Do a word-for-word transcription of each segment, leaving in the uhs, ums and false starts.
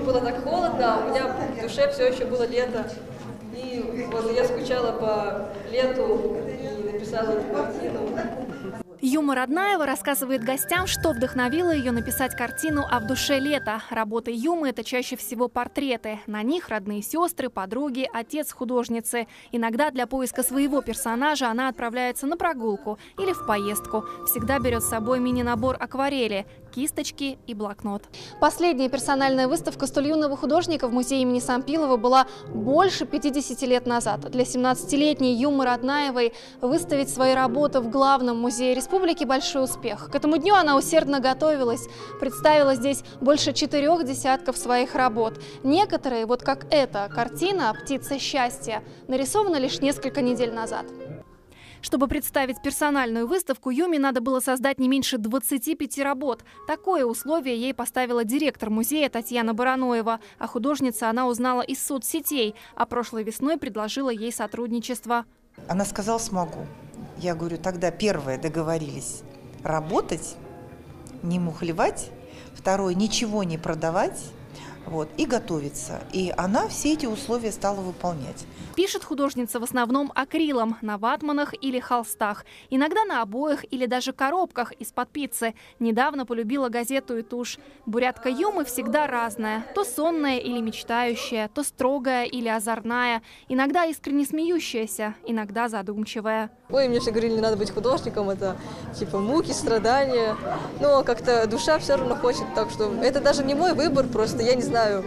было так холодно, а у меня в душе все еще было лето. И вот я скучала по лету и написала эту картину. Юма Роднаева рассказывает гостям, что вдохновило ее написать картину «А в душе лето». Работы Юмы – это чаще всего портреты. На них родные сестры, подруги, отец художницы. Иногда для поиска своего персонажа она отправляется на прогулку или в поездку. Всегда берет с собой мини-набор акварели, кисточки и блокнот. Последняя персональная выставка столь юного художника в музее имени Сампилова была больше пятидесяти лет назад. Для семнадцатилетней Юмы Роднаевой выставить свои работы в главном музее республики Республики большой успех. К этому дню она усердно готовилась, представила здесь больше четырех десятков своих работ. Некоторые, вот как эта картина «Птица счастья», нарисованы лишь несколько недель назад. Чтобы представить персональную выставку, Юме надо было создать не меньше двадцати пяти работ. Такое условие ей поставила директор музея Татьяна Бараноева. А художница она узнала из соцсетей, а прошлой весной предложила ей сотрудничество. Она сказала: смогу. Я говорю, тогда первое, договорились работать, не мухлевать, второе, ничего не продавать, вот, и готовиться. И она все эти условия стала выполнять. Пишет художница в основном акрилом, на ватманах или холстах. Иногда на обоях или даже коробках из-под пиццы. Недавно полюбила газету и тушь. Бурятка Юмы всегда разная. То сонная или мечтающая, то строгая или озорная. Иногда искренне смеющаяся, иногда задумчивая. Ой, мне все говорили, не надо быть художником, это типа муки, страдания. Но как-то душа все равно хочет, так что это даже не мой выбор, просто я не знаю.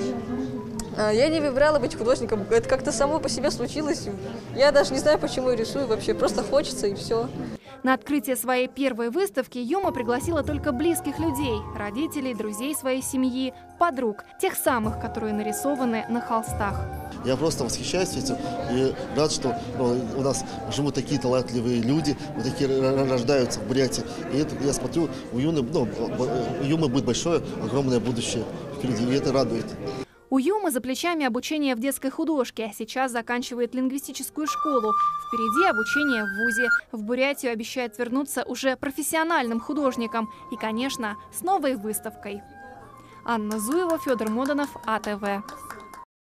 Я не выбирала быть художником, это как-то само по себе случилось. Я даже не знаю, почему я рисую вообще, просто хочется и все. На открытие своей первой выставки Юма пригласила только близких людей, родителей, друзей своей семьи, подруг, тех самых, которые нарисованы на холстах. Я просто восхищаюсь этим и рад, что ну, у нас живут такие талантливые люди, вот такие рождаются в Бурятии. И это, я смотрю, у Юмы, ну, у Юмы будет большое, огромное будущее впереди, и это радует. У Юмы за плечами обучение в детской художке. Сейчас заканчивает лингвистическую школу. Впереди обучение в вузе. В Бурятию обещает вернуться уже профессиональным художником. И, конечно, с новой выставкой. Анна Зуева, Федор Моданов, А Тэ Вэ.